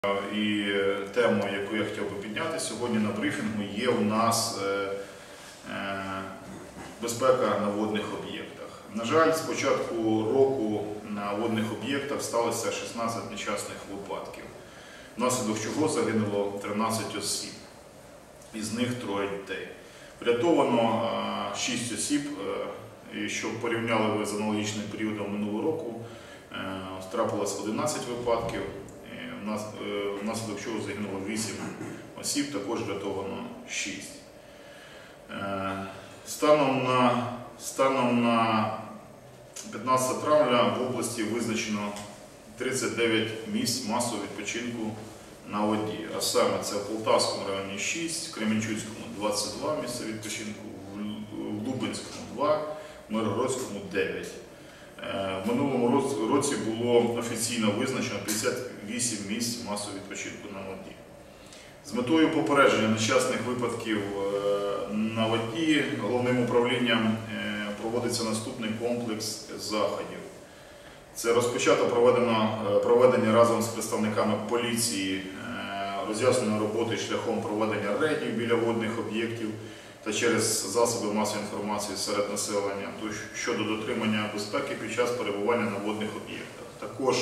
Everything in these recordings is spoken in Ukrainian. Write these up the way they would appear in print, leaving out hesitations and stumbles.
І тему, яку я хотів би підняти сьогодні на брифінгу, є у нас безпека на водних об'єктах. На жаль, з початку року на водних об'єктах сталося 16 нещасних випадків, внаслідок чого загинуло 13 осіб, із них 3 дітей. Врятовано 6 осіб, і щоб порівняли ви з аналогічним періодом минулого року, трапилось 11 випадків. Внаслідок чого загинуло 8 осіб, також врятовано 6. Станом на 15 травня в області визначено 39 місць масового відпочинку на воді. А саме це в Полтавському районі 6, в Кременчуцькому 22 місця відпочинку, в Лубенському 2, в Миргородському 9. В минулому році було офіційно визначено 58 місць масового відпочинку на воді. З метою попередження нещасних випадків на воді головним управлінням проводиться наступний комплекс заходів. Це розпочато проведення разом з представниками поліції роз'яснення роботи шляхом проведення рейдів біля водних об'єктів та через засоби масової інформації серед населення щодо дотримання безпеки під час перебування на водних об'єктах. Також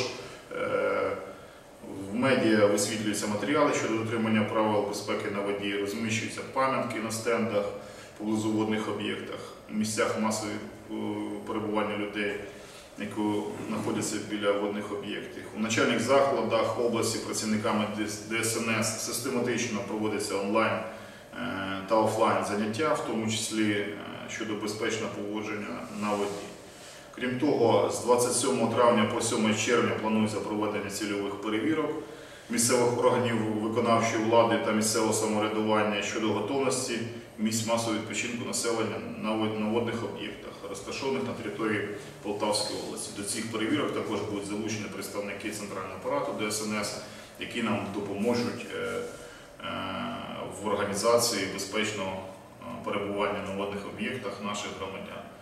в медіа висвітлюються матеріали щодо дотримання правил безпеки на воді, розміщуються пам'ятки на стендах поблизу водних об'єктах, в місцях масового перебування людей, які знаходяться біля водних об'єктів. У навчальних закладах області працівниками ДСНС систематично проводиться онлайн та офлайн заняття, в тому числі щодо безпечного поводження на воді. Крім того, з 27 травня по 7 червня планується проведення цільових перевірок місцевих органів виконавчої влади та місцевого самоврядування щодо готовності місць масового відпочинку населення на водних об'єктах, розташованих на території Полтавської області. До цих перевірок також будуть залучені представники центрального апарату ДСНС, які нам допоможуть в організації безпечного перебування на водних об'єктах наших громадян.